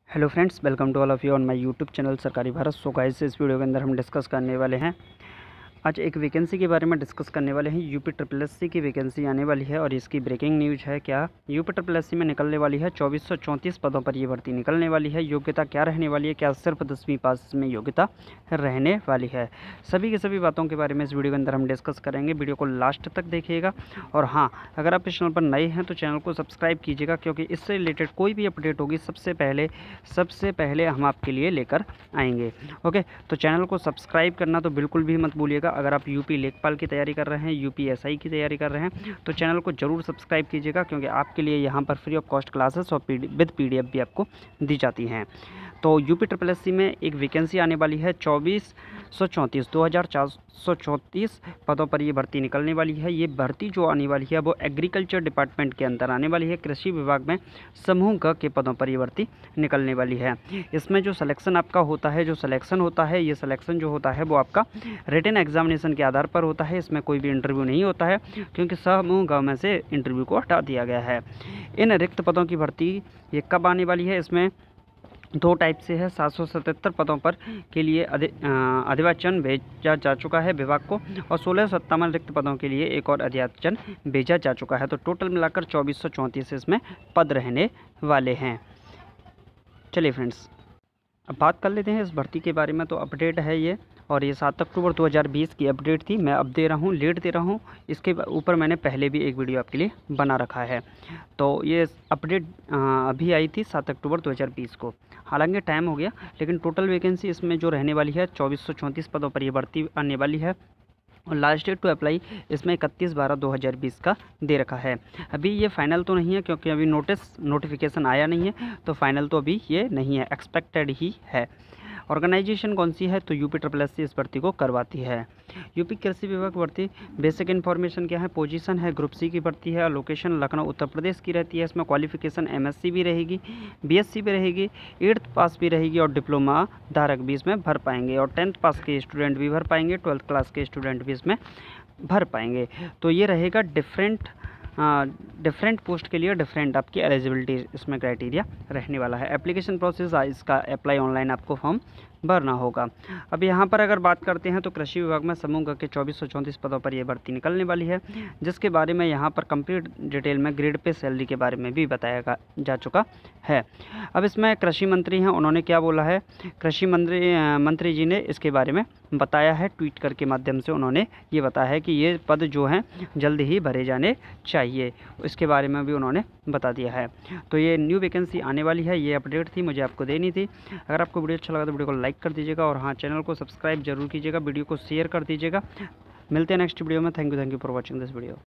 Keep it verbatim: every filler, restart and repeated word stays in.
Hello friends, welcome to all of you on my YouTube channel Sarkari Bharat. So guys, इस video के अंदर हम discuss करने वाले हैं, आज एक वैकेंसी के बारे में डिस्कस करने वाले हैं। यूपी ट्रिपल एस सी की वैकेंसी आने वाली है और इसकी ब्रेकिंग न्यूज़ है। क्या यूपी ट्रिपल एस सी में निकलने वाली है चौबीस सौ चौंतीस पदों पर ये भर्ती निकलने वाली है। योग्यता क्या रहने वाली है, क्या सिर्फ दसवीं पास में योग्यता रहने वाली है, सभी की सभी बातों के बारे में इस वीडियो के अंदर हम डिस्कस करेंगे। वीडियो को लास्ट तक देखिएगा और हाँ, अगर आप इस चैनल पर नए हैं तो चैनल को सब्सक्राइब कीजिएगा, क्योंकि इससे रिलेटेड कोई भी अपडेट होगी सबसे पहले सबसे पहले हम आपके लिए लेकर आएंगे। ओके, तो चैनल को सब्सक्राइब करना तो बिल्कुल भी मत भूलिएगा। अगर आप यूपी लेखपाल की तैयारी कर रहे हैं, यूपी एसआई की तैयारी कर रहे हैं, तो चैनल को जरूर सब्सक्राइब कीजिएगा, क्योंकि आपके लिए यहाँ पर फ्री ऑफ कॉस्ट क्लासेस और विद पीडीएफ भी आपको दी जाती हैं। तो यूपी ट्रिपल एस सी में एक वैकेंसी आने वाली है चौबीस सौ चौंतीस दो हज़ार चार सौ चौंतीस पदों पर ये भर्ती निकलने वाली है। ये भर्ती जो आने वाली है वो एग्रीकल्चर डिपार्टमेंट के अंदर आने वाली है। कृषि विभाग में समूह ग के पदों पर ये भर्ती निकलने वाली है। इसमें जो सिलेक्शन आपका होता है जो सिलेक्शन होता है ये सिलेक्शन जो होता है वो आपका रिटन एग्जामिनेशन के आधार पर होता है। इसमें कोई भी इंटरव्यू नहीं होता है, क्योंकि समूह ग में से इंटरव्यू को हटा दिया गया है। इन रिक्त पदों की भर्ती ये कब आने वाली है, इसमें दो टाइप से है। सात सौ सतहत्तर पदों पर के लिए अधिवाचन भेजा जा चुका है विभाग को, और सोलह सौ सत्तावन रिक्त पदों के लिए एक और अधिवाचन भेजा जा चुका है। तो टोटल मिलाकर चौबीस सौ चौंतीस इसमें पद रहने वाले हैं। चलिए फ्रेंड्स, अब बात कर लेते हैं इस भर्ती के बारे में। तो अपडेट है ये, और ये सात अक्टूबर दो हज़ार बीस की अपडेट थी। मैं अब दे रहा हूँ, लेट दे रहा हूँ। इसके ऊपर मैंने पहले भी एक वीडियो आपके लिए बना रखा है। तो ये अपडेट अभी आई थी सात अक्टूबर दो हज़ार बीस को, हालांकि टाइम हो गया, लेकिन टोटल वैकेंसी इसमें जो रहने वाली है चौबीस सौ चौंतीस पदों पर ये भर्ती आने वाली है। और लास्ट डेट टू अप्लाई इसमें इकतीस बारह दो हज़ार बीस का दे रखा है। अभी ये फाइनल तो नहीं है, क्योंकि अभी नोटिस नोटिफिकेशन आया नहीं है, तो फाइनल तो अभी ये नहीं है, एक्सपेक्टेड ही है। ऑर्गेनाइजेशन कौन सी है, तो यूपी ट्रिपल एस सी इस भर्ती को करवाती है। यूपी कृषि विभाग भर्ती, बेसिक इन्फॉर्मेशन क्या है, पोजीशन है ग्रुप सी की भर्ती है। लोकेशन लखनऊ उत्तर प्रदेश की रहती है। इसमें क्वालिफिकेशन एमएससी भी रहेगी, बीएससी भी रहेगी, एट्थ पास भी रहेगी, और डिप्लोमा धारक भी इसमें भर पाएंगे, और टेंथ पास के स्टूडेंट भी भर पाएंगे, ट्वेल्थ क्लास के स्टूडेंट भी इसमें भर पाएंगे। तो ये रहेगा डिफरेंट डिफरेंट पोस्ट के लिए डिफरेंट आपकी एलिजिबिलिटी इसमें क्राइटेरिया रहने वाला है। एप्लीकेशन प्रोसेस, इसका अप्लाई ऑनलाइन आपको फॉर्म भरना होगा। अब यहाँ पर अगर बात करते हैं तो कृषि विभाग में समूह ग के चौबीस सौ चौंतीस पदों पर यह भर्ती निकलने वाली है, जिसके बारे में यहाँ पर कंप्लीट डिटेल में ग्रेड पे सैलरी के बारे में भी बताया जा चुका है। अब इसमें कृषि मंत्री हैं, उन्होंने क्या बोला है, कृषि मंत्री मंत्री जी ने इसके बारे में बताया है, ट्वीट करके माध्यम से उन्होंने ये बताया है कि ये पद जो हैं जल्द ही भरे जाने चाहिए। इसके बारे में भी उन्होंने बता दिया है। तो ये न्यू वैकेंसी आने वाली है, ये अपडेट थी, मुझे आपको देनी थी। अगर आपको वीडियो अच्छा लगा तो वीडियो को लाइक कर दीजिएगा, और हाँ, चैनल को सब्सक्राइब जरूर कीजिएगा, वीडियो को शेयर कर दीजिएगा। मिलते हैं नेक्स्ट वीडियो में। Thank you thank you for watching this video.